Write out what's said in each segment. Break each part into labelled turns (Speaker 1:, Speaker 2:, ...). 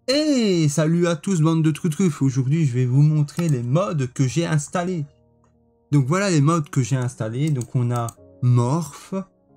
Speaker 1: Hey, salut à tous, bande de truffes. Aujourd'hui, je vais vous montrer les mods que j'ai installés. Donc voilà les mods que j'ai installés. Donc on a Morph,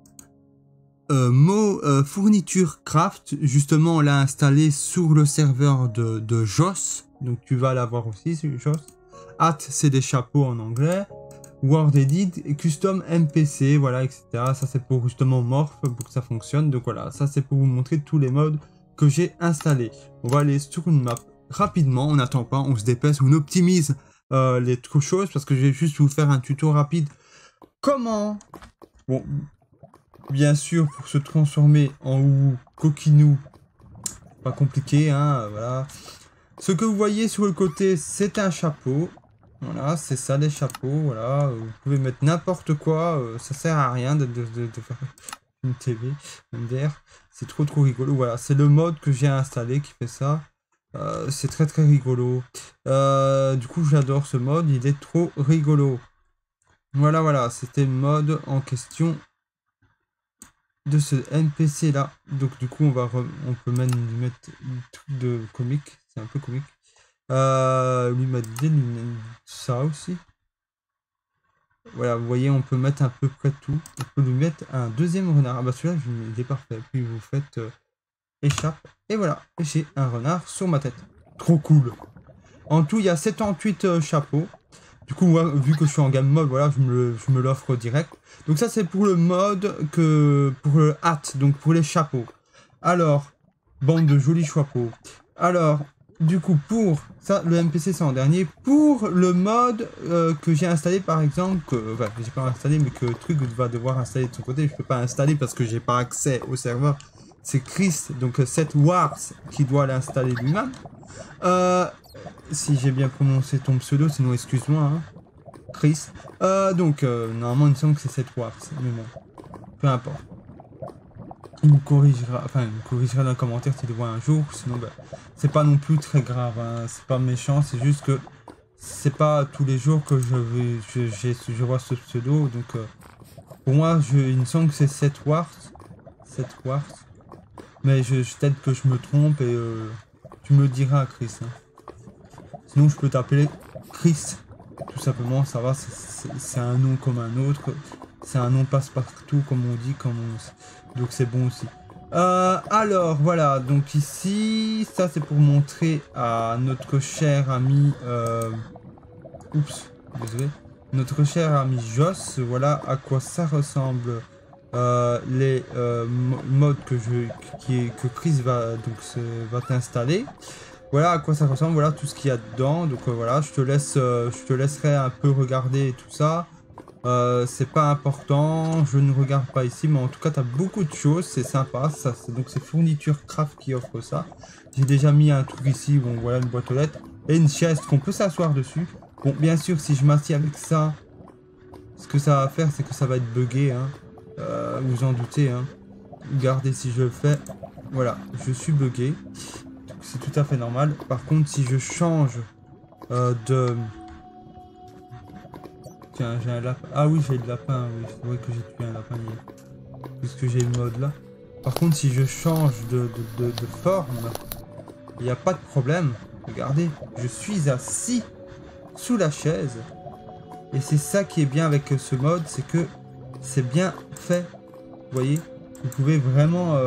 Speaker 1: Fourniture Craft. Justement, on l'a installé sur le serveur de Joss. Donc tu vas l'avoir aussi sur Joss. Hat, c'est des chapeaux en anglais. Word Edit, Custom MPC, voilà, etc. Ça c'est pour justement Morph, pour que ça fonctionne. Donc voilà, ça c'est pour vous montrer tous les mods que j'ai installés. On va aller sur une map rapidement, on n'attend pas, on se dépêche, on optimise les choses parce que je vais juste vous faire un tuto rapide. Comment, bon, bien sûr, pour se transformer en ou coquinou, pas compliqué, hein, voilà. Ce que vous voyez sur le côté, c'est un chapeau. Voilà, c'est ça les chapeaux, voilà. Vous pouvez mettre n'importe quoi, ça sert à rien de faire une TV, MDR. C'est trop rigolo, voilà. C'est le mode que j'ai installé qui fait ça. C'est très rigolo. Du coup, j'adore ce mode, il est trop rigolo. Voilà, c'était le mode en question de ce NPC là. Donc du coup, on peut même lui mettre un truc de comique, c'est un peu comique. Lui mettre des lunettes, ça aussi. Voilà, vous voyez, on peut mettre à peu près tout. On peut lui mettre un deuxième renard. Ah bah celui-là, il est parfait. Puis vous faites échappe. Et voilà, j'ai un renard sur ma tête. Trop cool. En tout, il y a 78 chapeaux. Du coup, moi, vu que je suis en game mode, voilà, je me l'offre direct. Donc ça, c'est pour le mode pour le hat, donc pour les chapeaux. Alors, bande de jolis chapeaux. Alors, du coup, pour ça, le MPC, c'est en dernier. Pour le mode que j'ai installé, par exemple, enfin, j'ai pas installé, mais que Truc va devoir installer de son côté. Je peux pas installer parce que j'ai pas accès au serveur. C'est Chris, donc cette Wars, qui doit l'installer lui-même. Si j'ai bien prononcé ton pseudo, sinon excuse-moi, hein. Chris. Normalement, il me semble que c'est cette Wars, mais bon, peu importe. Il me corrigera, dans le commentaire s'il le voit un jour, sinon bah, c'est pas non plus très grave, hein. C'est pas méchant, c'est juste que c'est pas tous les jours que je vois ce pseudo, donc pour moi, il me semble que c'est cette Wars, mais peut-être que je me trompe et tu me diras, Chris, hein. Sinon, je peux t'appeler Chris, tout simplement, ça va, c'est un nom comme un autre, c'est un nom passe-partout, comme on dit, donc c'est bon aussi. Alors, voilà, donc ici, ça c'est pour montrer à notre cher ami, oups, désolé, notre cher ami Joss, voilà à quoi ça ressemble, les modes que Chris va t'installer. Voilà à quoi ça ressemble, voilà tout ce qu'il y a dedans. Donc voilà, je te laisserai un peu regarder tout ça. C'est pas important, je ne regarde pas ici, mais en tout cas, tu as beaucoup de choses, c'est sympa. Donc c'est Fourniture Craft qui offre ça. J'ai déjà mis un truc ici, bon voilà, une boîte aux lettres et une chaise qu'on peut s'asseoir dessus. Bon, bien sûr, si je m'assieds avec ça, ce que ça va faire, c'est que ça va être buggé, hein. Vous en doutez, hein. Regardez si je le fais, voilà, je suis buggé. C'est tout à fait normal. Par contre, si je change de... Tiens, j'ai un lapin. Ah oui, j'ai le lapin. Oui, c'est vrai que j'ai tué un lapin hier. Puisque j'ai le mode là. Par contre, si je change de forme, il n'y a pas de problème. Regardez, je suis assis sous la chaise. Et c'est ça qui est bien avec ce mode, c'est que c'est bien fait. Vous voyez, vous pouvez vraiment...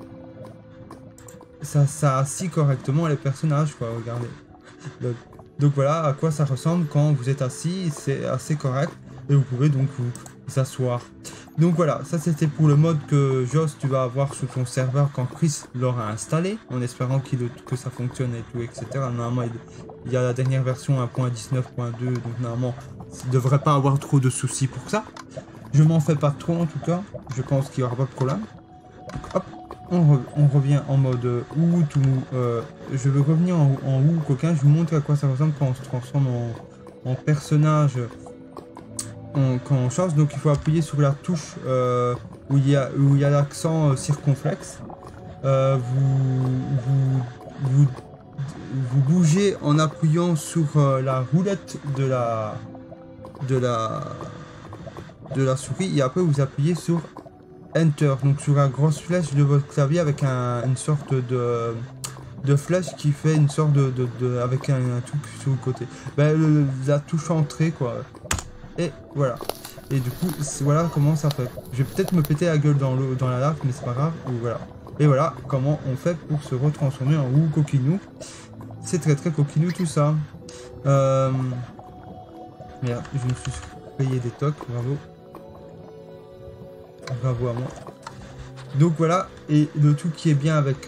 Speaker 1: ça assis correctement les personnages, quoi, regardez. Donc voilà à quoi ça ressemble quand vous êtes assis, c'est assez correct. Et vous pouvez donc vous asseoir. Donc voilà, ça c'était pour le mode que Joss tu vas avoir sur ton serveur quand Chris l'aura installé, en espérant que ça fonctionne et tout, etc. Normalement, il y a la dernière version 1.19.2, donc normalement, il ne devrait pas avoir trop de soucis pour ça. Je m'en fais pas trop en tout cas, je pense qu'il n'y aura pas de problème. Donc, hop. On revient en mode ou tout. Je vais revenir en ou coquin. Je vous montre à quoi ça ressemble quand on se transforme en personnage. Quand on change, donc il faut appuyer sur la touche où il y a l'accent circonflexe. Vous bougez en appuyant sur la roulette de la souris et après vous appuyez sur Enter, donc sur la grosse flèche de votre clavier avec une sorte de de flèche qui fait une sorte avec un truc sur le côté. Ben, la touche entrée, quoi. Et voilà. Et du coup, voilà comment ça fait. Je vais peut-être me péter la gueule dans la lave, mais c'est pas grave. Ou voilà. Et voilà comment on fait pour se retransformer en Wu Coquinou. C'est très très coquinou tout ça. Merde, je me suis payé des tocs, bravo. Bravo à moi. Donc voilà, et le tout qui est bien avec...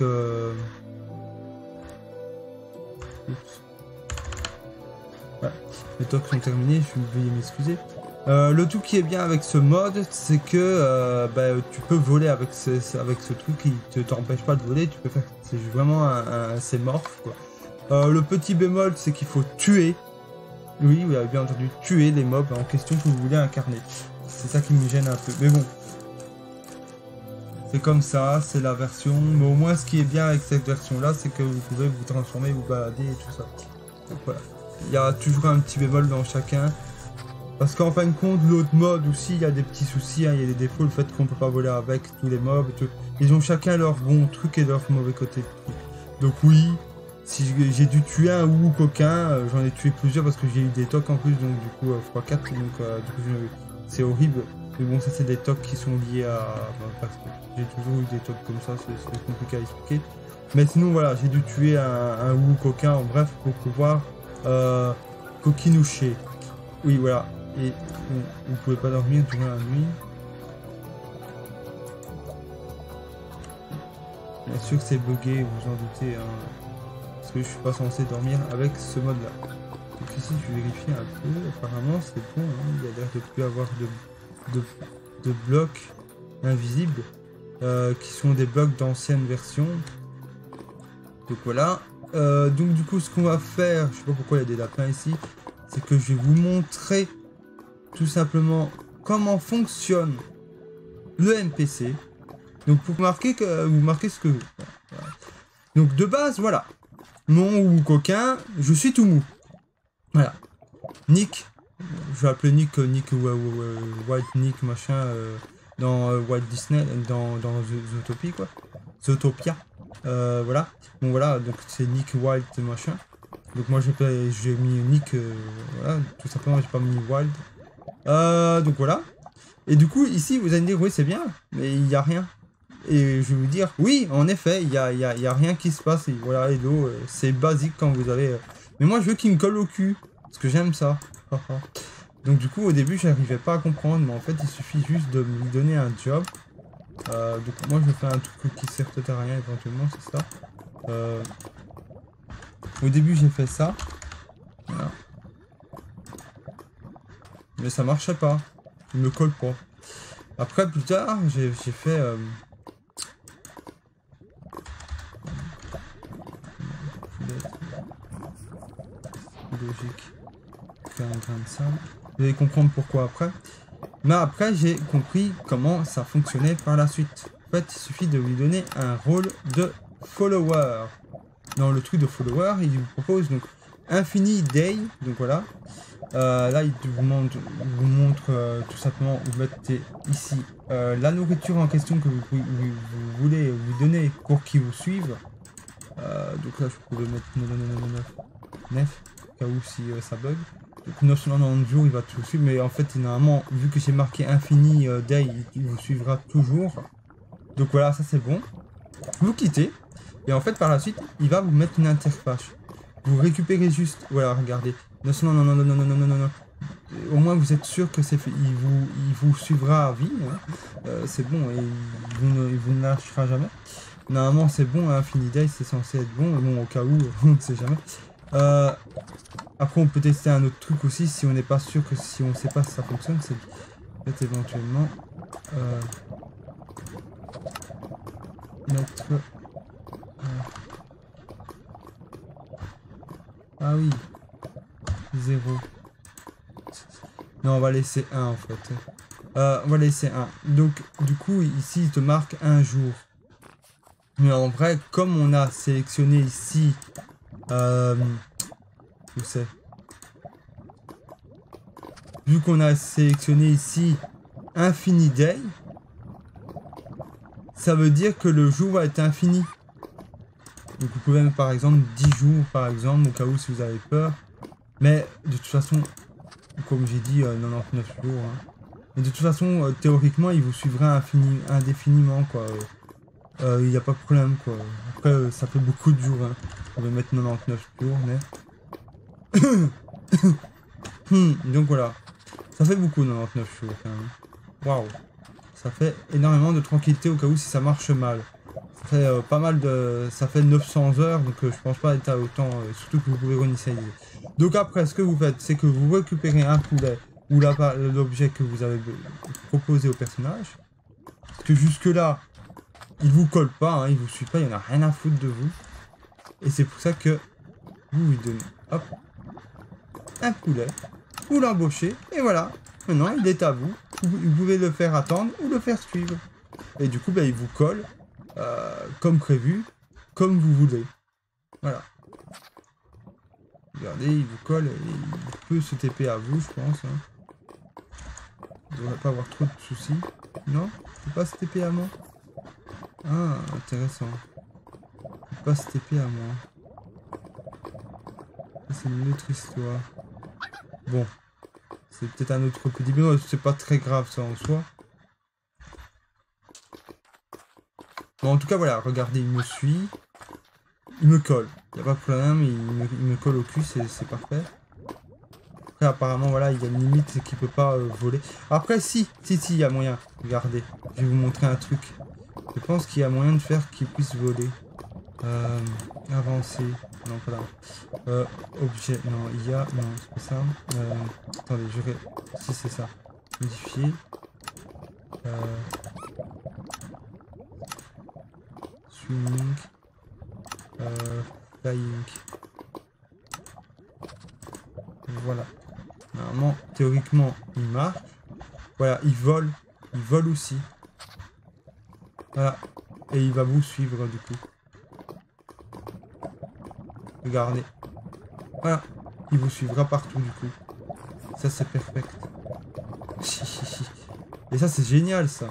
Speaker 1: Voilà. Les tocs sont terminés, je vais m'excuser. Le tout qui est bien avec ce mode, c'est que tu peux voler avec ce truc qui ne t'empêche pas de voler, tu peux faire... C'est vraiment c'est morph, quoi. Le petit bémol, c'est qu'il faut tuer. Oui, vous avez bien entendu, tuer les mobs en question que vous voulez incarner. C'est ça qui me gêne un peu. Mais bon. C'est comme ça, c'est la version. Mais au moins, ce qui est bien avec cette version-là, c'est que vous pouvez vous transformer, vous balader et tout ça. Donc voilà. Il y a toujours un petit bémol dans chacun. Parce qu'en fin de compte, l'autre mode aussi, il y a des petits soucis. Hein, il y a des défauts, le fait qu'on peut pas voler avec tous les mobs. Et tout. Ils ont chacun leur bon truc et leur mauvais côté. Donc oui. Si j'ai dû tuer un ou coquin, j'en ai tué plusieurs parce que j'ai eu des tocs en plus, donc du coup x4, donc du coup c'est horrible. Mais bon, ça c'est des tocs qui sont liés à... parce que j'ai toujours eu des tocs comme ça, c'est compliqué à expliquer. Mais sinon voilà, j'ai dû tuer un ou coquin, en bref, pour pouvoir coquinoucher. Oui voilà, et vous pouvez pas dormir durant la nuit. Bien sûr que c'est bugué, vous en doutez, hein. Parce que je suis pas censé dormir avec ce mode là. Donc ici je vérifie un peu, apparemment c'est bon, hein. Il y a l'air de plus avoir de blocs invisibles qui sont des blocs d'anciennes versions. Donc voilà. Donc du coup ce qu'on va faire, je sais pas pourquoi il y a des lapins ici, c'est que je vais vous montrer tout simplement comment fonctionne le NPC. Donc pour marquer que vous marquez ce que vous. Voilà. Donc de base voilà. Mon ou coquin, je suis tout mou. Voilà. Nick, je vais appeler Nick White Nick machin dans Walt Disney, dans Zootopia quoi. Zootopia. Voilà. Bon voilà, donc c'est Nick White machin. Donc moi j'ai mis Nick, voilà, tout simplement j'ai pas mis Wild. Donc voilà. Et du coup ici vous allez me dire oui c'est bien, mais il n'y a rien. Et je vais vous dire, oui, en effet, il y a rien qui se passe. Et voilà, et l'eau, c'est basique quand vous avez... Mais moi, je veux qu'il me colle au cul. Parce que j'aime ça. Donc du coup, au début, j'arrivais pas à comprendre. Mais en fait, il suffit juste de lui donner un job. Donc moi, je fais un truc qui sert peut-être à rien, éventuellement, c'est ça. Au début, j'ai fait ça. Voilà. Mais ça marchait pas. Il me colle pas. Après, plus tard, j'ai fait... logique. Faire un grain de sable. Vous allez comprendre pourquoi après. Mais après, j'ai compris comment ça fonctionnait par la suite. En fait, il suffit de lui donner un rôle de follower. Dans le truc de follower, il vous propose donc Infini Day. Donc voilà. Là, il vous montre tout simplement, vous mettez ici la nourriture en question que vous voulez lui donner pour qu'il vous suive. Donc là, je pouvais mettre 9. Cas où si ça bug. Donc 990 jours il va tout suivre, mais en fait normalement vu que j'ai marqué Infini Day il vous suivra toujours. Donc voilà, ça c'est bon. Vous quittez et en fait par la suite il va vous mettre une interface. Vous récupérez juste, voilà regardez. Non. Au moins vous êtes sûr que c'est fait. Il vous suivra à vie. Hein. C'est bon et il vous ne lâchera jamais. Normalement c'est bon, Infini Day c'est censé être bon, bon au cas où on ne sait jamais. Après on peut tester un autre truc aussi si on n'est pas sûr que si on sait pas si ça fonctionne, c'est peut-être éventuellement mettre ah oui 0. Non on va laisser 1 en fait. On va laisser 1. Donc du coup ici il te marque un jour. Mais en vrai comme on a sélectionné ici où c'est? Vu qu'on a sélectionné ici Infini Day, ça veut dire que le jour va être infini. Donc vous pouvez mettre par exemple 10 jours par exemple, au cas où si vous avez peur. Mais de toute façon, comme j'ai dit, 99 jours. Hein. Mais de toute façon, théoriquement, il vous suivra indéfiniment, quoi. Il n'y a pas de problème, quoi. Après, ça fait beaucoup de jours, hein. On va mettre 99 jours, mais... Donc voilà. Ça fait beaucoup, 99 jours, quand même. Waouh. Ça fait énormément de tranquillité au cas où si ça marche mal. Ça fait pas mal de... Ça fait 900 heures, donc je pense pas être à autant... surtout que vous pouvez réinitialiser. Donc après, ce que vous faites, c'est que vous récupérez un poulet ou l'objet que vous avez proposé au personnage. Parce que jusque-là, il vous colle pas, hein, il vous suit pas, il en a rien à foutre de vous. Et c'est pour ça que vous lui donnez, hop, un poulet, vous l'embauchez, et voilà. Maintenant, il est à vous. Vous pouvez le faire attendre ou le faire suivre. Et du coup, ben, il vous colle, comme prévu, comme vous voulez. Voilà. Regardez, il vous colle, et il peut se TP à vous, je pense. Hein. Vous ne devrait pas avoir trop de soucis. Non? Il peut pas se TP à moi? Ah, intéressant. Il peut pas se TP à moi. C'est une autre histoire. Bon. C'est peut-être un autre petit peu, mais c'est pas très grave ça en soi. Bon, en tout cas, voilà, regardez, il me suit. Il me colle. Il n'y a pas de problème, il me colle au cul, c'est parfait. Après, apparemment, voilà, il y a une limite, c'est qu'il peut pas voler. Après, si, il y a moyen. Regardez, je vais vous montrer un truc. Je pense qu'il y a moyen de faire qu'il puisse voler. Avancer. Non, pas là. Objet. Non, il y a... Non, c'est pas ça. Attendez, je vais... Si, c'est ça. Modifier. Swimming. Flying. Voilà. Normalement, théoriquement, il marche. Voilà, il vole. Il vole aussi. Voilà. Et il va vous suivre du coup. Regardez. Voilà. Il vous suivra partout du coup. Ça c'est perfect. Et ça c'est génial ça.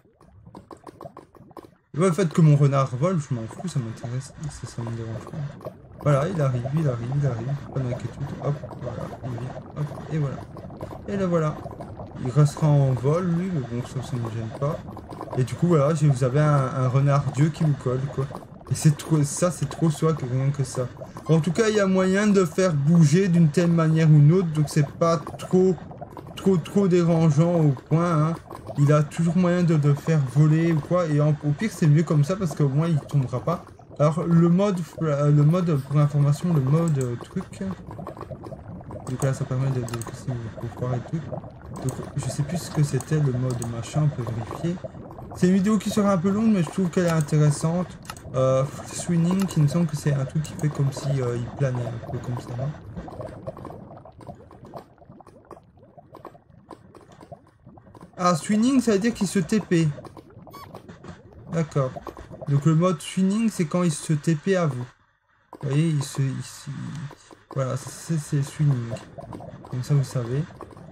Speaker 1: Le fait que mon renard vole, je m'en fous, ça m'intéresse. Ça me dérange pas. Voilà, il arrive. Pas d'inquiétude. Hop, voilà. Il vient. Hop, et voilà. Et là voilà. Il restera en vol lui, mais bon ça ne me gêne pas. Et du coup voilà, vous avez un renard dieu qui vous colle quoi. Et c'est trop, ça c'est trop soit que rien que ça. En tout cas il y a moyen de faire bouger d'une telle manière ou une autre, donc c'est pas trop dérangeant au point. Hein. Il a toujours moyen de faire voler ou quoi, et au pire c'est mieux comme ça parce qu'au moins il tombera pas. Alors le mode pour information, le mode truc. Donc là ça permet de voir et tout. Donc je sais plus ce que c'était le mode machin, on peut vérifier. C'est une vidéo qui sera un peu longue mais je trouve qu'elle est intéressante. Swinging, il me semble que c'est un truc qui fait comme si il planait un peu comme ça. Hein. Ah, swinging ça veut dire qu'il se TP. D'accord. Donc le mode swinging c'est quand il se TP à vous. Vous voyez, voilà, c'est swinging. Comme ça vous savez.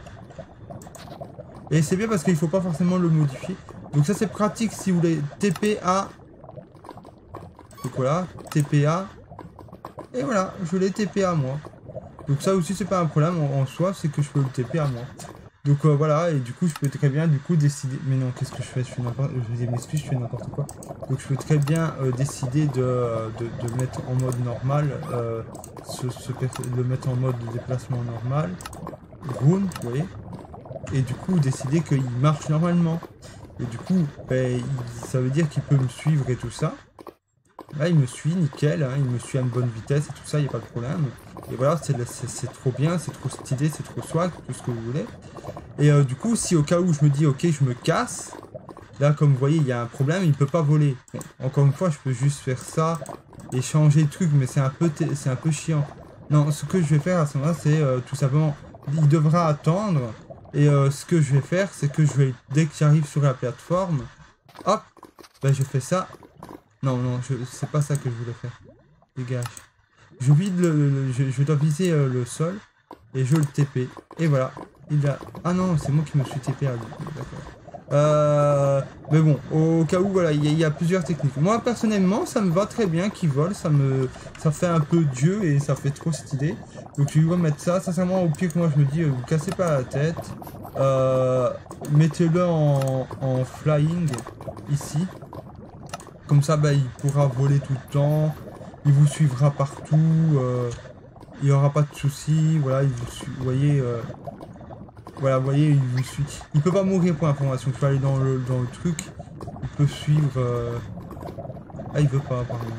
Speaker 1: Et c'est bien parce qu'il ne faut pas forcément le modifier. Donc ça c'est pratique si vous voulez TPA. Donc voilà, TPA. Et voilà, je l'ai TP à moi. Donc ça aussi c'est pas un problème en soi, c'est que je peux le TP à moi. Donc voilà, et du coup je peux très bien du coup décider... Mais non, qu'est-ce que je fais? Je m'excuse, je fais n'importe quoi. Donc je peux très bien décider de mettre en mode normal, le mettre en mode de déplacement normal. Rune, vous voyez. Et du coup décider qu'il marche normalement. Et du coup, ben, ça veut dire qu'il peut me suivre et tout ça. Là il me suit, nickel, hein, il me suit à une bonne vitesse et tout ça, il n'y a pas de problème. Et voilà, c'est trop bien, c'est trop stylé, c'est trop swag, tout ce que vous voulez. Et du coup, si au cas où je me dis, ok, je me casse, là, comme vous voyez, il y a un problème, il ne peut pas voler. Bon, encore une fois, je peux juste faire ça et changer le truc, mais c'est un peu chiant. Non, ce que je vais faire à ce moment-là, c'est tout simplement, il devra attendre. Et ce que je vais faire, c'est que je vais, dès que j'arrive sur la plateforme, hop, ben je fais ça. Non, c'est pas ça que je voulais faire. Dégage. Je vide je dois viser le sol et je le TP. Et voilà. Il a... Ah non, c'est moi qui me suis TP à lui. D'accord. Mais bon, au cas où, voilà, il y a plusieurs techniques. Moi, personnellement, ça me va très bien qu'ils volent. Ça fait un peu dieu et ça fait trop stylé. Donc, je vais remettre ça. Sincèrement, au pire, moi, je me dis, vous cassez pas la tête. Mettez-le en flying, ici. Comme ça, bah, il pourra voler tout le temps. Il vous suivra partout. Il n'y aura pas de soucis. Voilà, vous voyez... Voilà, vous voyez, il vous suit. Il peut pas mourir pour information. Tu peux aller dans le truc. Il peut suivre... Ah, il veut pas, apparemment.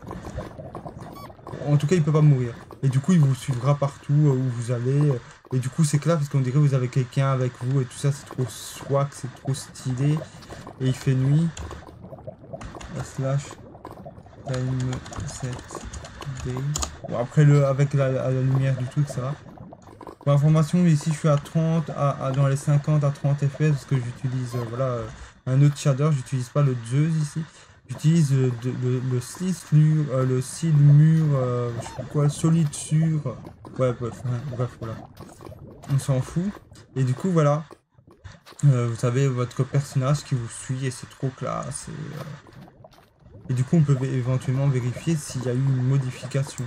Speaker 1: En tout cas, il peut pas mourir. Et du coup, il vous suivra partout où vous allez. Et du coup, c'est clair parce qu'on dirait que vous avez quelqu'un avec vous et tout ça. C'est trop swag, c'est trop stylé. Et il fait nuit. La slash time set day. Bon, après, avec la lumière du truc, ça va. Pour information, ici je suis à 30, dans les 50 à 30 fps parce que j'utilise voilà, un autre shader, j'utilise pas le Zeus ici. J'utilise le Silmur, je sais pas quoi, le Solid sur. Ouais, bref, voilà. On s'en fout. Et du coup, voilà. Vous avez votre personnage qui vous suit et c'est trop classe. Et du coup, on peut éventuellement vérifier s'il y a eu une modification.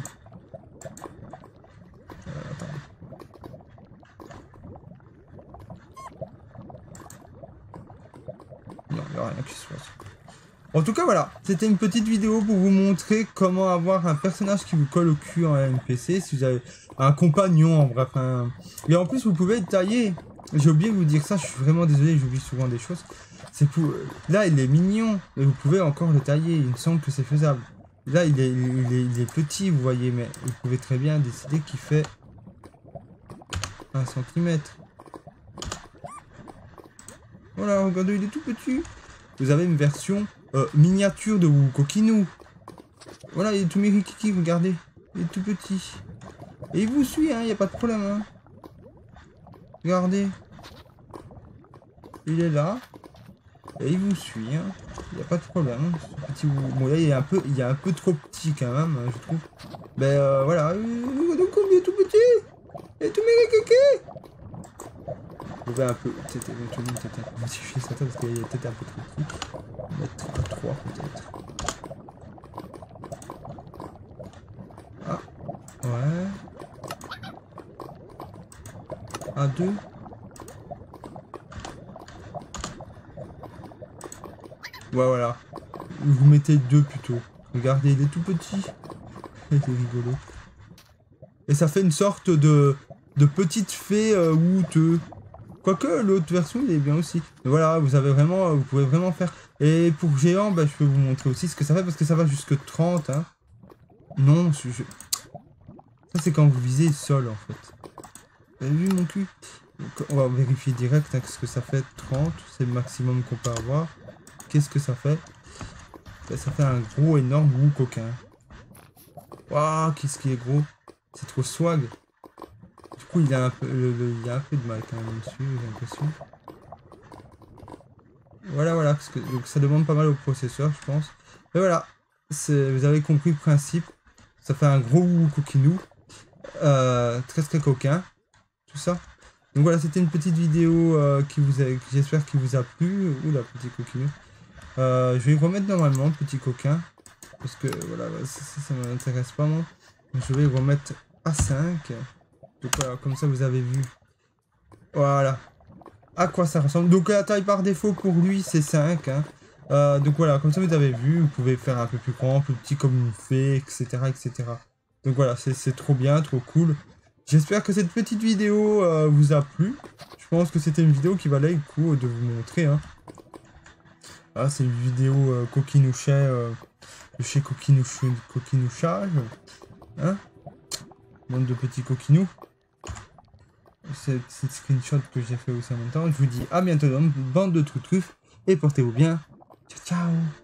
Speaker 1: Attends. Non, il n'y a rien qui se passe. En tout cas, voilà. C'était une petite vidéo pour vous montrer comment avoir un personnage qui vous colle au cul en NPC. Si vous avez un compagnon, en bref. Et en plus, vous pouvez le tailler. J'ai oublié de vous dire ça. Je suis vraiment désolé. J'oublie souvent des choses. C'est pour... Là, il est mignon. Mais vous pouvez encore le tailler. Il me semble que c'est faisable. Là, il est petit, vous voyez. Mais vous pouvez très bien décider qu'il fait 1 cm. Voilà, regardez, il est tout petit. Vous avez une version miniature de Wukokinu. Voilà, il est tout mirikiki, regardez. Il est tout petit. Et il vous suit, hein, il n'y a pas de problème. Hein. Regardez. Il est là. Et il vous suit, hein. Il n'y a pas de problème. Ce petit... Bon, là, il est un peu trop petit quand même, hein, je trouve. Mais voilà. Donc, il est tout petit. Il est tout mirikiki. Vous pouvez un peu, peut-être éventuellement modifier sa tête parce qu'il est peut-être un peu trop petit. Mettre à 3 peut-être. Ah, ouais. À 2. Ouais, voilà. Vous mettez 2 plutôt. Regardez, il est tout petit. Il est rigolo. Et ça fait une sorte de petite fée houteux. Quoique l'autre version il est bien aussi. Mais voilà, vous pouvez vraiment faire. Et pour géant, bah, je peux vous montrer aussi ce que ça fait parce que ça va jusque 30. Hein. Non, ça c'est quand vous visez le sol en fait. Vous avez vu mon cul? Donc, on va vérifier direct hein, ce que ça fait 30. C'est le maximum qu'on peut avoir. Qu'est-ce que ça fait? Ça fait un gros énorme Wukokin. Waouh, qu'est-ce qui est gros? C'est trop swag. Du coup, il y a un peu de mal quand même dessus, j'ai l'impression. Voilà, parce que donc, ça demande pas mal au processeur, je pense. Et voilà, vous avez compris le principe. Ça fait un gros Wukokinu. Très coquin. Tout ça. Donc voilà, c'était une petite vidéo j'espère qui vous a plu. Oula, petit coquinu. Je vais remettre normalement le petit coquin. Parce que voilà, ça ne m'intéresse pas moi. Je vais remettre à 5. Donc voilà, comme ça vous avez vu. Voilà. À quoi ça ressemble. Donc la taille par défaut pour lui c'est 5. Hein. Donc voilà, comme ça vous avez vu. Vous pouvez faire un peu plus grand, plus petit comme une fée, etc. Donc voilà, c'est trop bien, trop cool. J'espère que cette petite vidéo vous a plu. Je pense que c'était une vidéo qui valait le coup de vous montrer. Hein. Ah, c'est une vidéo coquinouchet de chez Coquinouchage. Hein, bande de petits coquinous. C'est le screenshot que j'ai fait aussi en même temps. Je vous dis à bientôt dans une bande de truffes et portez-vous bien. Ciao, ciao.